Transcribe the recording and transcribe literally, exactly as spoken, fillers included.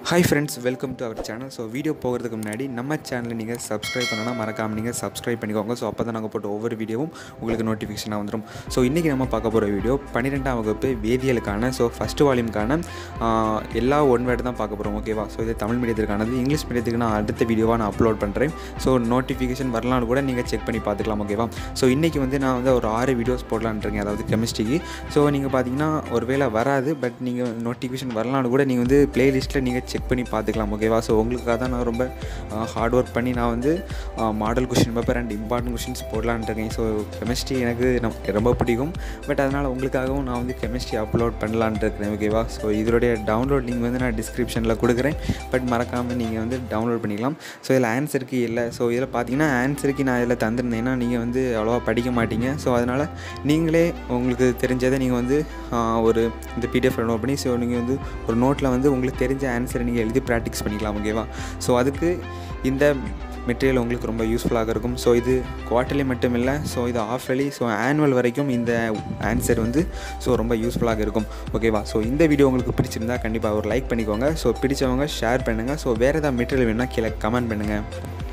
Hi friends, welcome to our channel. So video போகிறதுக்கு முன்னாடி நம்ம சேனலை நீங்கள் சப்ஸ்கிரைப் பண்ணனா மறக்காம நீங்கள் சப்ஸ்கிரைப் பண்ணிக்கோங்க. ஸோ அப்போ தான் நாங்கள் போட்ட ஒவ்வொரு வீடியோவும் உங்களுக்கு நோட்டிஃபிகேஷனாக வந்துடும். ஸோ இன்றைக்கி நம்ம பார்க்க போகிற வீடியோ பன்னிரெண்டாம் வகுப்பு வேதியியலுக்கான ஸோ ஃபஸ்ட்டு வால்யூம்க்கான எல்லா ஒன் வேர்டு தான் பார்க்க போகிறோம். ஓகேவா? ஸோ இது தமிழ் மீடியத்திற்கானது. இங்கிலீஷ் மீடியத்துக்கு நான் அடுத்த வீடியோவாக நான் அப்லோட் பண்ணுறேன். ஸோ நோட்டிஃபிகேஷன் வரலான்னு கூட நீங்கள் செக் பண்ணி பார்த்துக்கலாம். ஓகேவா? ஸோ இன்றைக்கி வந்து நான் வந்து ஒரு ஆறு வீடியோஸ் போடலான்னு இருக்கேன், அதாவது கெமிஸ்ட்ரிக்கு. ஸோ நீங்கள் பார்த்தீங்கன்னா ஒரு வேளை வராது, பட் நீங்கள் நோட்டிஃபிகேஷன் வரலான்னு கூட நீங்கள் வந்து ப்ளேலிஸ்ட்டில் நீங்கள் செக் பண்ணி பார்த்துக்கலாம். ஓகேவா? ஸோ உங்களுக்காக தான் நான் ரொம்ப ஹார்ட் ஒர்க் பண்ணி நான் வந்து model question paper and important questions போடலான்னு இருக்கேன். ஸோ கெமிஸ்ட்ரி எனக்கு ரொம்ப பிடிக்கும், பட் அதனால் உங்களுக்காகவும் நான் வந்து கெமிஸ்ட்ரி அப்லோட் பண்ணலான்னு இருக்கிறேன். ஓகேவா? ஸோ இதோடைய டவுன்லோட் லிங்க் வந்து நான் டிஸ்கிரிப்ஷனில் கொடுக்குறேன், பட் மறக்காமல் நீங்கள் வந்து டவுன்லோட் பண்ணிக்கலாம். ஸோ இதில் ஆன்சருக்கு இல்லை. ஸோ இதில் பார்த்தீங்கன்னா ஆன்சருக்கு நான் இதில் தந்திருந்தேன்னா நீங்கள் வந்து அவ்வளோவா படிக்க மாட்டீங்க. ஸோ அதனால் நீங்களே உங்களுக்கு தெரிஞ்சதை நீங்கள் வந்து ஒரு இந்த பிடிஎஃப் டவுன்லோட் பண்ணி ஸோ நீங்கள் வந்து ஒரு நோட்டில் வந்து உங்களுக்கு தெரிஞ்ச ஆன்சரை நீங்கள் எழுதி ப்ராக்டிஸ் பண்ணிக்கலாம். ஓகேவா? ஸோ அதுக்கு இந்த மெட்டீரியல் உங்களுக்கு ரொம்ப யூஸ்ஃபுல்லாக இருக்கும். ஸோ இது குவார்ட்டர்லி மட்டும் இல்லை, ஸோ இது ஆஃப்லி, ஸோ ஆனுவல் வரைக்கும் இந்த ஆன்சர் வந்து ஸோ ரொம்ப யூஸ்ஃபுல்லாக இருக்கும். ஓகேவா? ஸோ இந்த வீடியோ உங்களுக்கு பிடிச்சிருந்தா கண்டிப்பாக ஒரு லைக் பண்ணிக்கோங்க. ஸோ பிடிச்சவங்க ஷேர் பண்ணுங்கள். ஸோ வேறு ஏதாவது மெட்டீரியல் வேணும்னா கீழே கமெண்ட் பண்ணுங்கள்.